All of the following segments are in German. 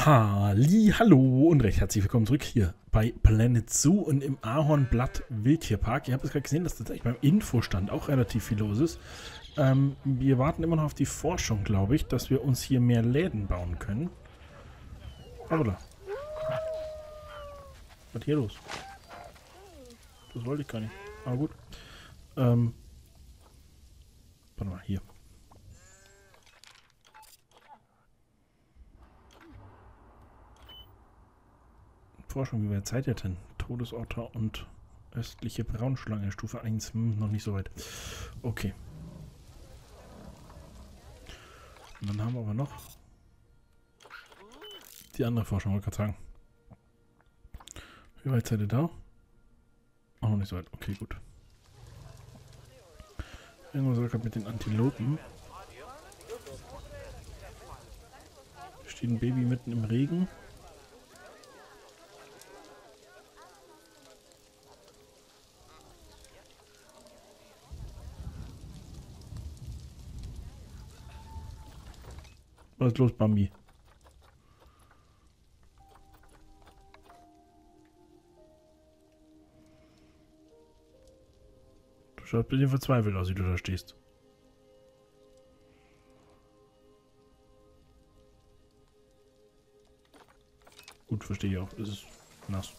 Hallo und recht herzlich willkommen zurück hier bei Planet Zoo und im Ahornblatt Wildtierpark. Ihr habt es gerade gesehen, dass tatsächlich beim Infostand auch relativ viel los ist. Wir warten immer noch auf die Forschung, glaube ich, dass wir uns hier mehr Läden bauen können. Hoppala. Was ist hier los? Das wollte ich gar nicht. Aber gut. Warte mal, hier. Forschung, wie weit seid ihr denn? Todesotter und östliche Braunschlange, Stufe 1. Noch nicht so weit. Okay. Und dann haben wir aber noch die andere Forschung, wollte ich gerade sagen. Wie weit seid ihr da? Auch noch nicht so weit. Okay, gut. Irgendwas war gerade mit den Antilopen. Steht ein Baby mitten im Regen. Was ist los, Bambi? Du schaust ein bisschen verzweifelt aus, wie du da stehst. Gut, verstehe ich auch. Es ist nass.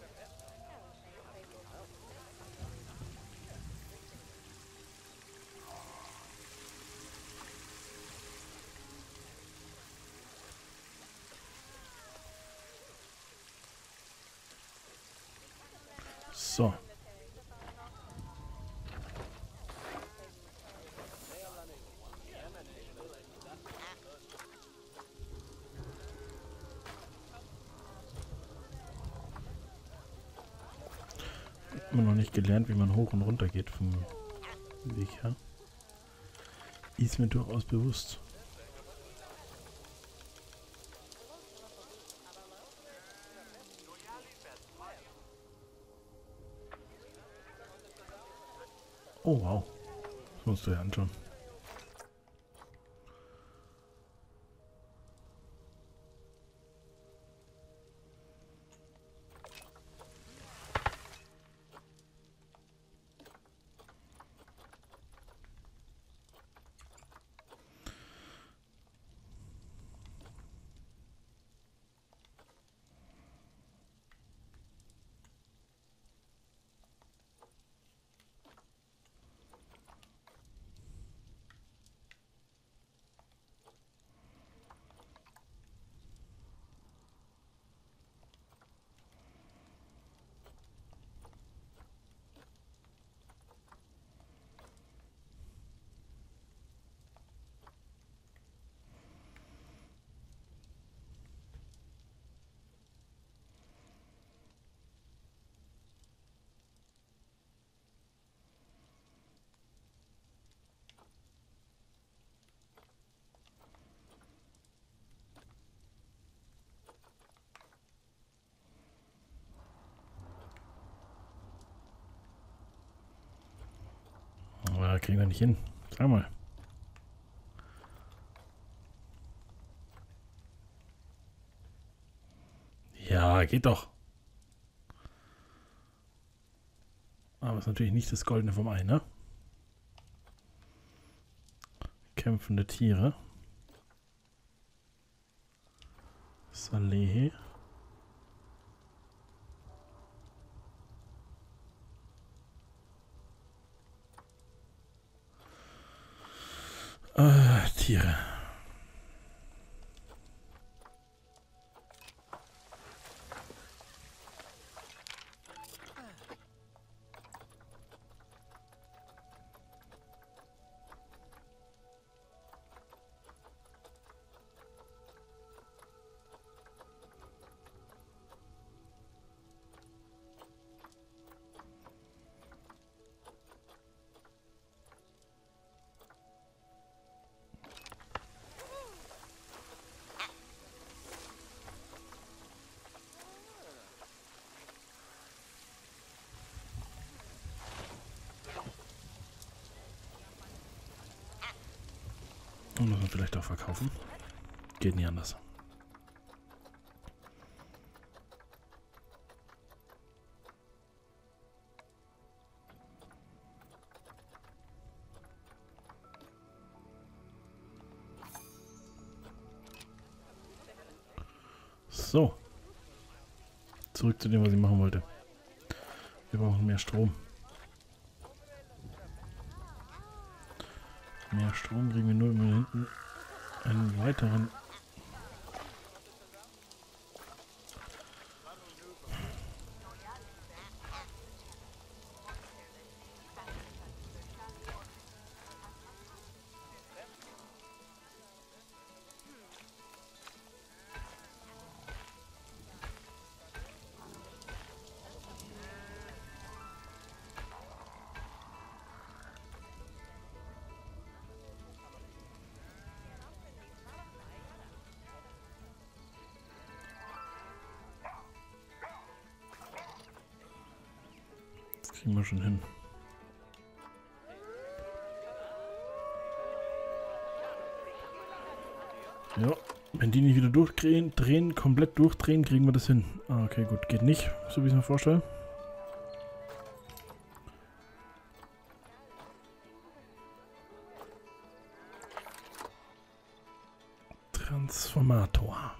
So. Immer noch nicht gelernt, wie man hoch und runter geht vom Weg her. Ist mir durchaus bewusst. Oh wow. Das musst du ja anschauen. Aber kriegen wir nicht hin. Sag mal. Ja, geht doch. Aber ist natürlich nicht das Goldene vom Ei, ne? Kämpfende Tiere. Salehe. Tiere. Und muss man vielleicht auch verkaufen. Geht nie anders. So. Zurück zu dem, was ich machen wollte. Wir brauchen mehr Strom. Mehr Strom kriegen wir nur, wenn wir hinten einen weiteren... Kriegen wir schon hin. Ja, wenn die nicht wieder durchdrehen, komplett durchdrehen, kriegen wir das hin. Ah, okay, gut, geht nicht, so wie ich es mir vorstelle. Transformator.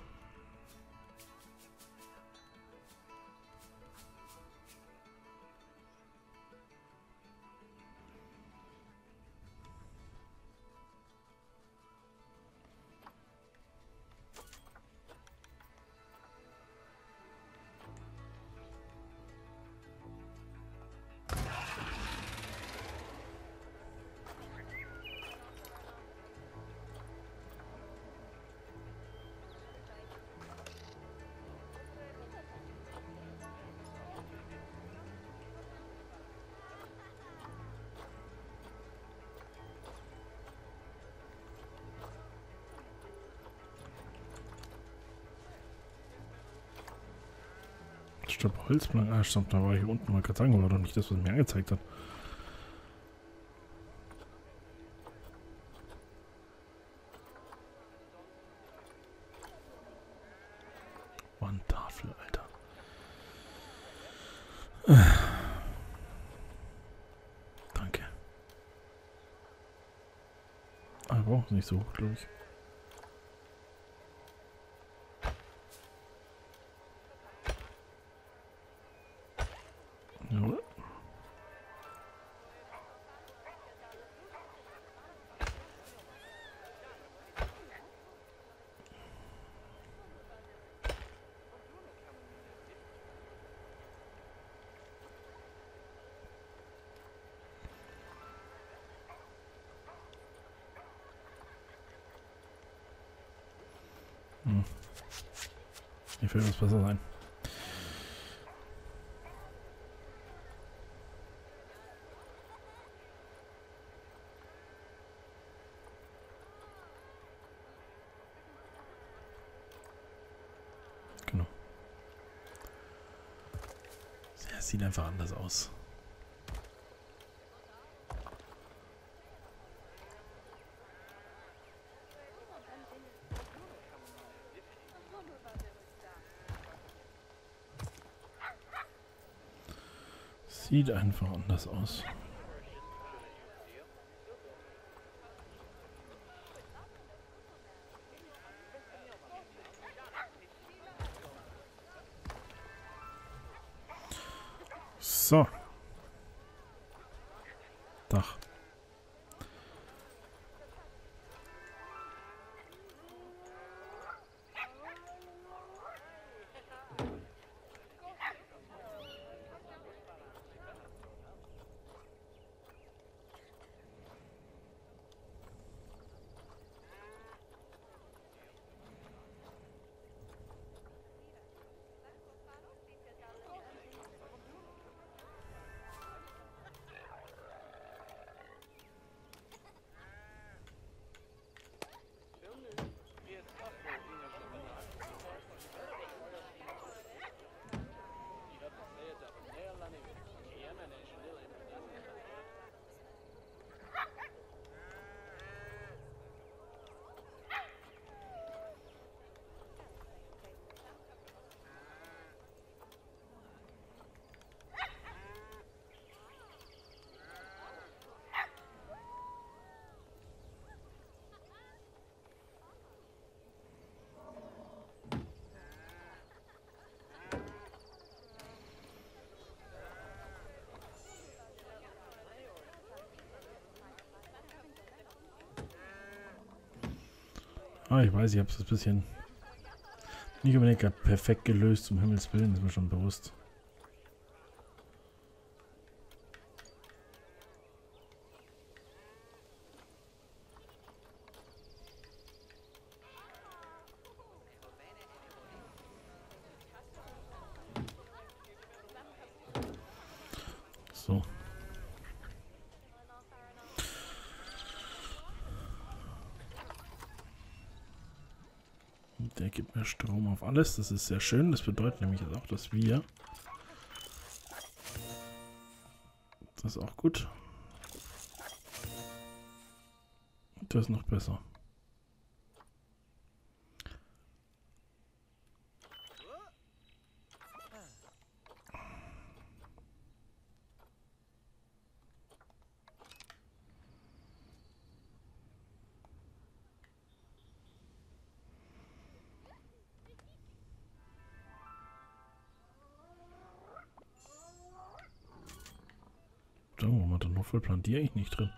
Stopp, Holzplank. Ah, stopp, da war ich unten mal gerade sagen, war doch nicht das, was mir angezeigt hat. Wandtafel, Alter. Danke. Ah, wir brauchen es nicht so hoch, glaube ich. Jawohl. Hier fällt was besser sein. Genau. Es sieht einfach anders aus. Sieht einfach anders aus. So. Dach. Ich weiß, ich habe es ein bisschen nicht unbedingt perfekt gelöst, um Himmels Willen, ist mir schon bewusst. So. Der gibt mir Strom auf alles. Das ist sehr schön. Das bedeutet nämlich jetzt auch, dass wir... Das ist auch gut. Das ist noch besser. So, warum hat er nur Vollplan? Die eigentlich nicht drin.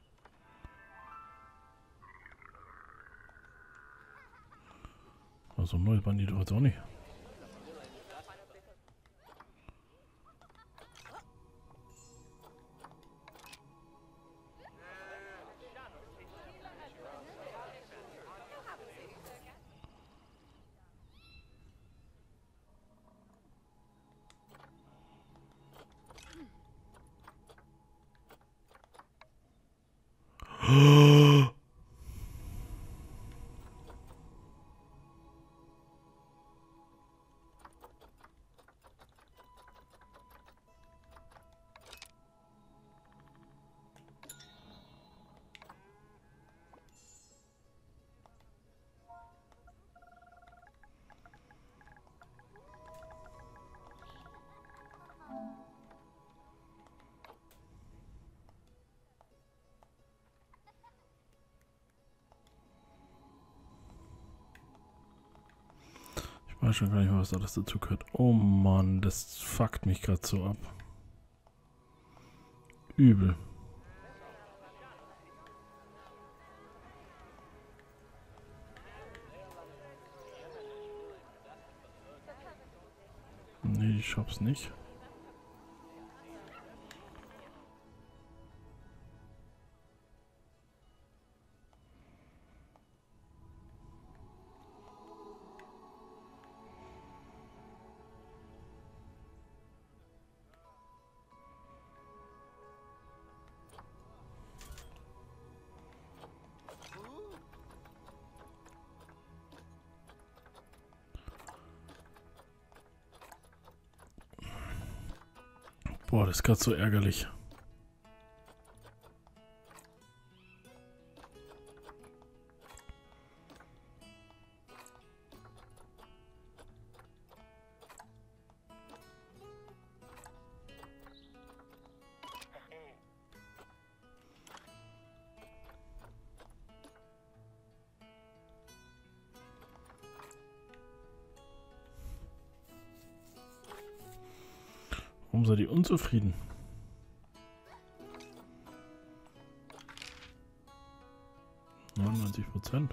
Also neu waren die doch jetzt auch nicht. Ich weiß schon gar nicht mehr, was alles dazu gehört. Oh Mann, das fuckt mich gerade so ab. Übel. Nee, ich schaff's nicht. Boah, das ist gerade so ärgerlich. Warum seid ihr unzufrieden? %.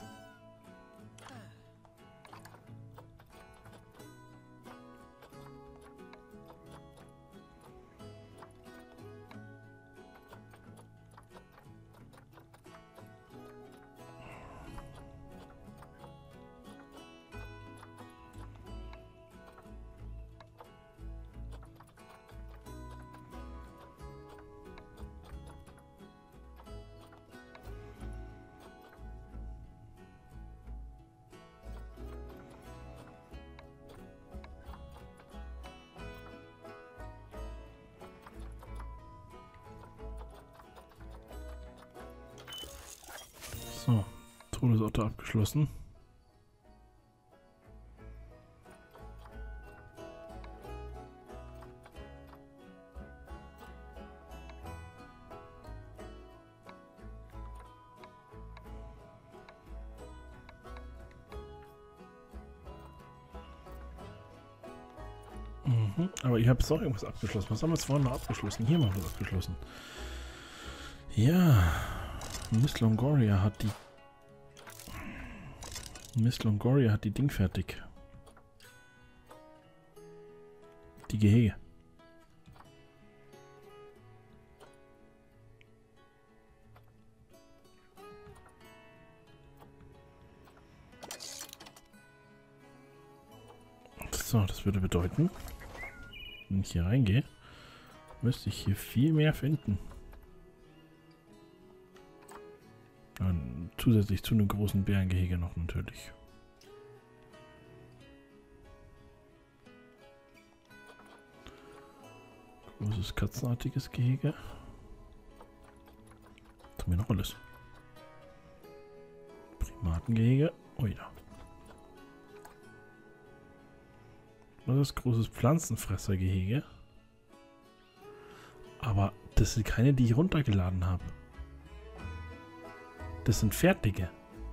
So, Todesorte abgeschlossen. Aber ich habe doch irgendwas abgeschlossen. Was haben wir jetzt vorhin noch abgeschlossen? Hier mal was abgeschlossen. Ja, Miss Longoria hat die Miss Longoria hat die Ding fertig. Die Gehege. So, das würde bedeuten, wenn ich hier reingehe, müsste ich hier viel mehr finden. Und zusätzlich zu einem großen Bärengehege noch natürlich. Großes katzenartiges Gehege. Was haben wir noch alles? Primatengehege. Oh ja. Was ist großes Pflanzenfressergehege? Aber das sind keine, die ich runtergeladen habe. Das sind fertige.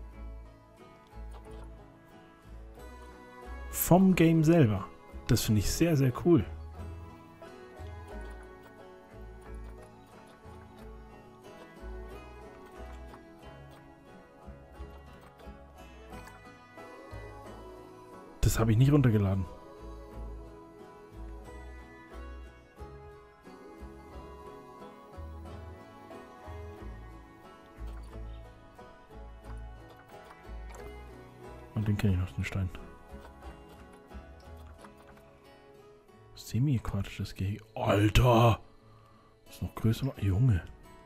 Vom Game selber. Das finde ich sehr, sehr cool. Das habe ich nicht runtergeladen. Und den kenne ich noch, den Stein. Semi-aquatisches Gehege. Alter! Das ist noch größer. Junge.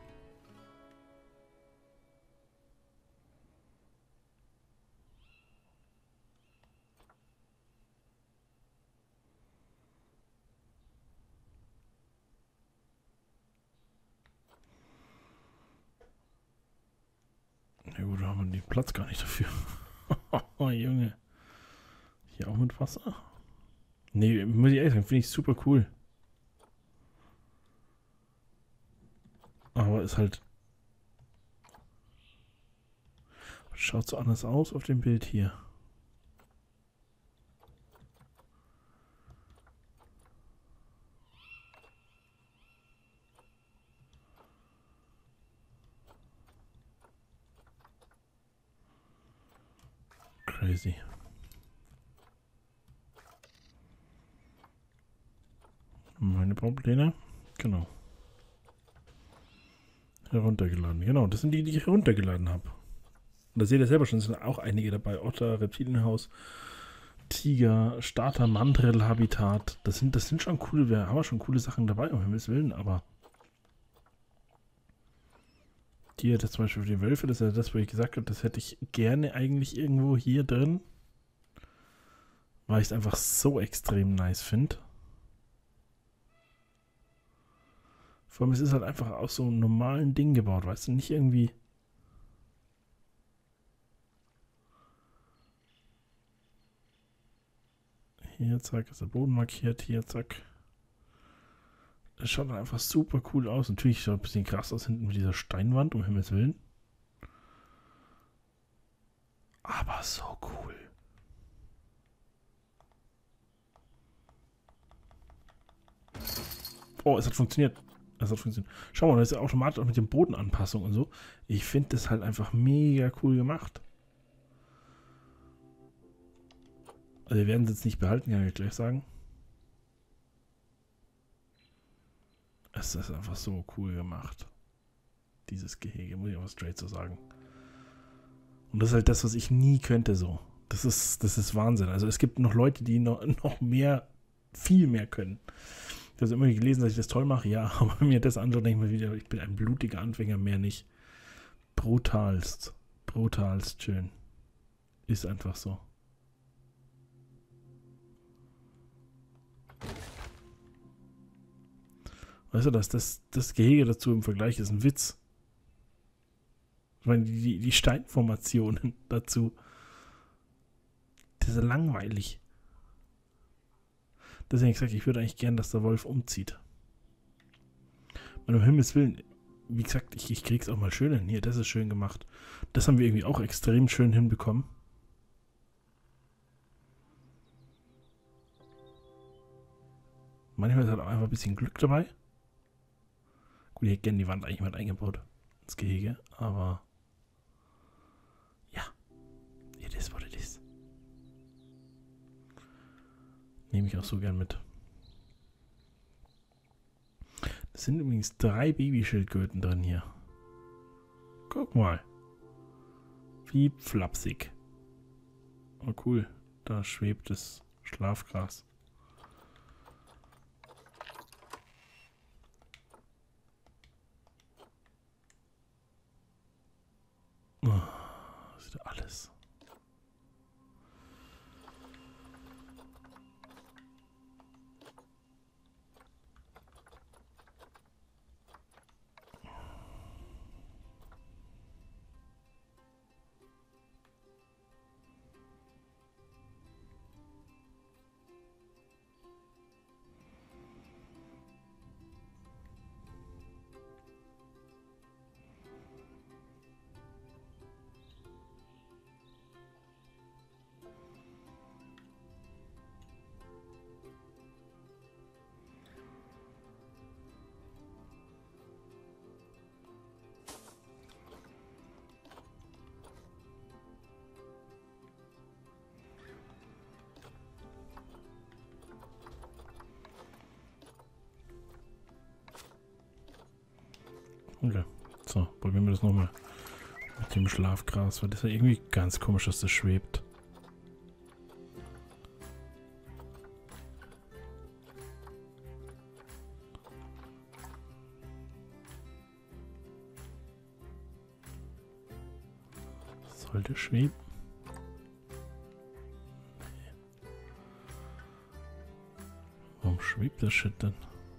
Ja gut, da haben wir den Platz gar nicht dafür. Oh, Junge. Hier auch mit Wasser? Nee, muss ich ehrlich sagen, finde ich super cool. Aber ist halt... Schaut so anders aus auf dem Bild hier. Crazy. Meine Baupläne? Genau. Heruntergeladen. Genau, das sind die, die ich heruntergeladen habe. Und da seht ihr selber schon, es sind auch einige dabei. Otter, Reptilienhaus, Tiger, Starter, Mandrill-Habitat. Das sind schon coole, wir haben schon coole Sachen dabei, um Himmels Willen, aber hier, das zum Beispiel für die Wölfe, das ist ja das, wo ich gesagt habe, das hätte ich gerne eigentlich irgendwo hier drin. Weil ich es einfach so extrem nice finde. Vor allem, es ist halt einfach aus so einem normalen Ding gebaut, weißt du, nicht irgendwie... Hier, zack, ist der Boden markiert, hier, zack. Es schaut dann einfach super cool aus. Natürlich schaut ein bisschen krass aus hinten mit dieser Steinwand, um Himmels Willen. Aber so cool. Oh, es hat funktioniert. Es hat funktioniert. Schau mal, das ist ja automatisch auch mit den Bodenanpassungen und so. Ich finde das halt einfach mega cool gemacht. Also wir werden es jetzt nicht behalten, kann ich gleich sagen. Es ist einfach so cool gemacht. Dieses Gehege, muss ich auch straight so sagen. Und das ist halt das, was ich nie könnte so. Das ist Wahnsinn. Also es gibt noch Leute, die noch mehr, viel mehr können. Ich habe immer gelesen, dass ich das toll mache. Ja, aber wenn mir das anschaut, denke ich mir wieder, ich bin ein blutiger Anfänger, mehr nicht. Brutalst. Brutalst schön. Ist einfach so. Weißt du, dass das Gehege dazu im Vergleich ist ein Witz. Ich meine, die Steinformationen dazu, das ist langweilig. Deswegen habe ich gesagt, ich würde eigentlich gern, dass der Wolf umzieht. Und um Himmels Willen, wie gesagt, ich krieg's auch mal schön hin. Hier, das ist schön gemacht. Das haben wir irgendwie auch extrem schön hinbekommen. Manchmal ist halt auch einfach ein bisschen Glück dabei. Gut, ich hätte gerne die Wand eigentlich mal eingebaut. Ins Gehege, aber ja. It is what it is. Nehme ich auch so gern mit. Es sind übrigens 3 Babyschildkröten drin hier. Guck mal. Wie flapsig. Oh cool. Da schwebt das Schlafgras. Oh, das ist alles. Okay, so, probieren wir das nochmal mit dem Schlafgras, weil das ist ja irgendwie ganz komisch, dass das schwebt. Sollte schweben. Nee. Warum schwebt das Shit denn?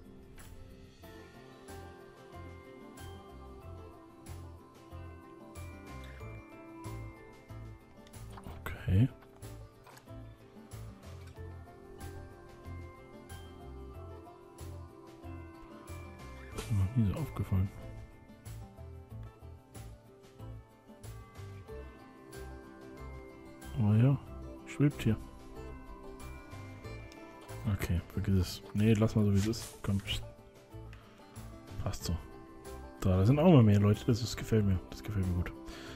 Okay. Ist mir noch nie so aufgefallen. Oh ja, schwebt hier. Okay, vergiss es. Nee, lass mal so wie es ist. Komm. Passt so. Da sind auch mal mehr Leute, das gefällt mir. Das gefällt mir gut.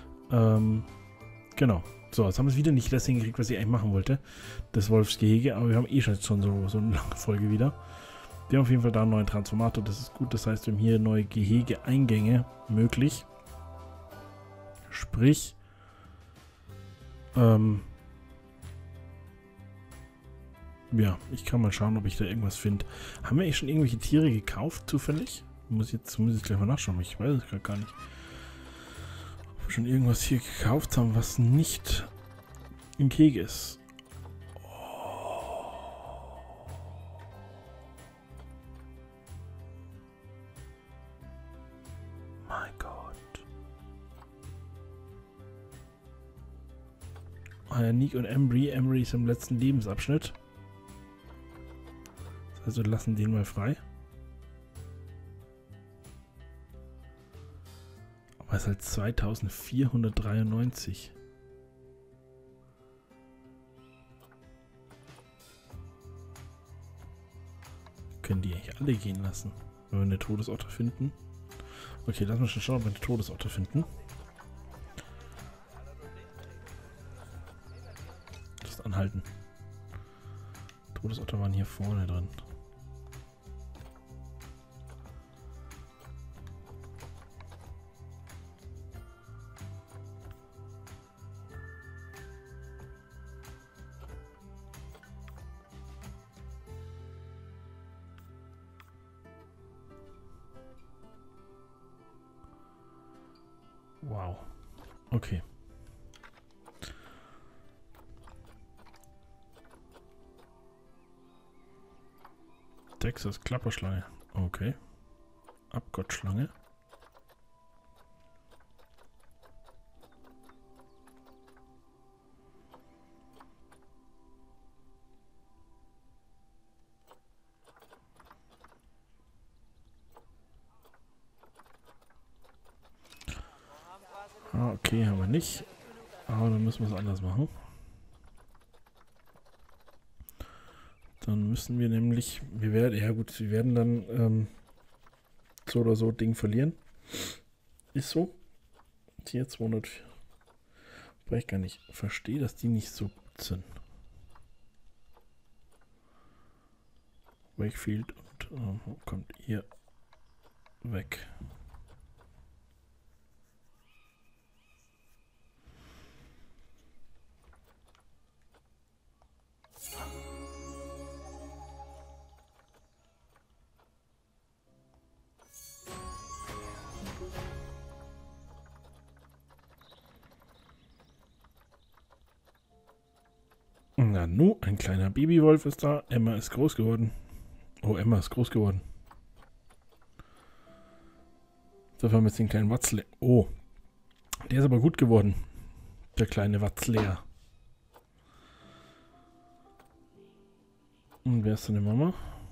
Genau. So, jetzt haben wir es wieder nicht das hingekriegt, was ich eigentlich machen wollte. Das Wolfsgehege, aber wir haben eh schon so eine lange Folge wieder. Wir haben auf jeden Fall da einen neuen Transformator, das ist gut. Das heißt, wir haben hier neue Gehege-Eingänge möglich. Sprich, ja, ich kann mal schauen, ob ich da irgendwas finde. Haben wir eigentlich schon irgendwelche Tiere gekauft, zufällig? Muss ich gleich mal nachschauen, ich weiß es gar nicht. Ob wir schon irgendwas hier gekauft haben, was nicht im Gehege ist. Mein Gott. Nick und Embry. Embry ist im letzten Lebensabschnitt. Das heißt, wir lassen den mal frei. Aber es ist halt 2493. Können die eigentlich alle gehen lassen, wenn wir eine Todesotter finden? Okay, lass mal schon schauen, ob wir eine Todesotter finden. Das anhalten. Todesotter waren hier vorne drin. Wow. Okay. Texas Klapperschlange. Okay. Abgottschlange. Ah, okay, haben wir nicht. Aber dann müssen wir es anders machen. Dann müssen wir nämlich, wir werden dann so oder so Ding verlieren. Ist so. Hier 204. Wobei ich gar nicht verstehe, dass die nicht so gut sind. Wakefield und kommt ihr weg. Na nu, ein kleiner Babywolf ist da. Emma ist groß geworden. Oh, Emma ist groß geworden. So, haben wir jetzt den kleinen Watzle. Oh, der ist aber gut geworden. Der kleine Watzler. Und wer ist deine Mama?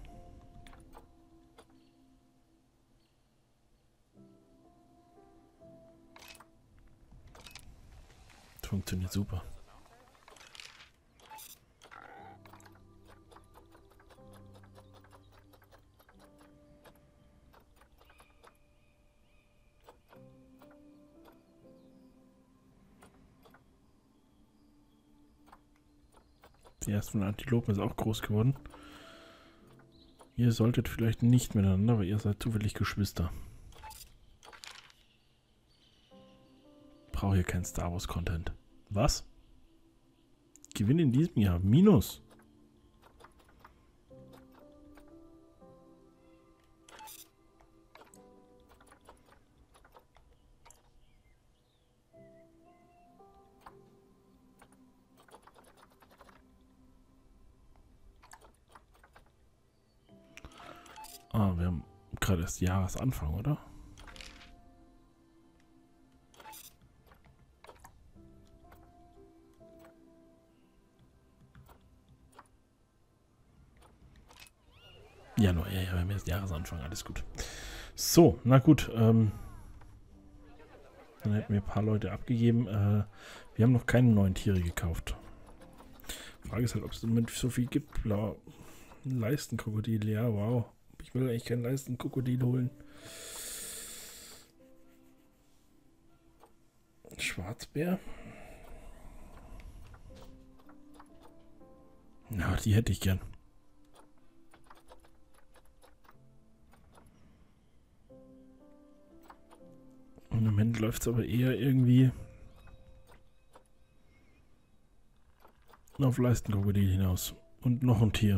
Das funktioniert super. Die ersten Antilopen ist auch groß geworden. Ihr solltet vielleicht nicht miteinander, weil ihr seid zufällig Geschwister. Brauche hier kein Star Wars Content. Was? Gewinn in diesem Jahr. Minus. Ah, wir haben gerade erst Jahresanfang, oder? Januar, ja, wir haben erst Jahresanfang, alles gut. So, na gut, dann hätten wir ein paar Leute abgegeben. Wir haben noch keine neuen Tiere gekauft. Die Frage ist halt, ob es im Moment so viel gibt. Leistenkrokodil, ja, wow. Ich will eigentlich keinen Leistenkrokodil holen. Schwarzbär. Na, die hätte ich gern. Und im Moment läuft es aber eher irgendwie auf Leistenkrokodil hinaus. Und noch ein Tier.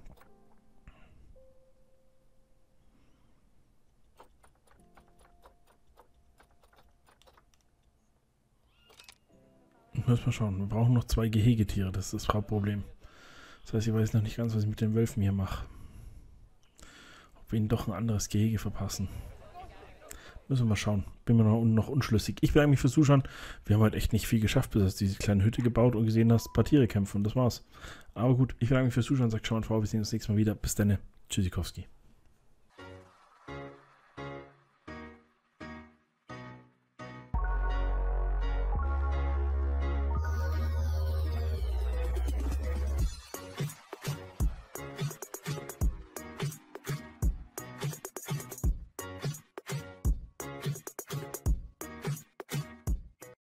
Müssen wir schauen. Wir brauchen noch 2 Gehegetiere. Das ist das Hauptproblem. Das heißt, ich weiß noch nicht ganz, was ich mit den Wölfen hier mache. Ob wir ihnen doch ein anderes Gehege verpassen. Müssen wir mal schauen. Bin mir noch unschlüssig. Ich bedanke mich fürs Zuschauen. Wir haben halt echt nicht viel geschafft, bis du diese kleine Hütte gebaut und gesehen hast, ein paar Tiere kämpfen. Und das war's. Aber gut, ich bedanke mich fürs Zuschauen. Sagt schon mal vor, wir sehen uns nächstes Mal wieder. Bis dann. Tschüssikowski.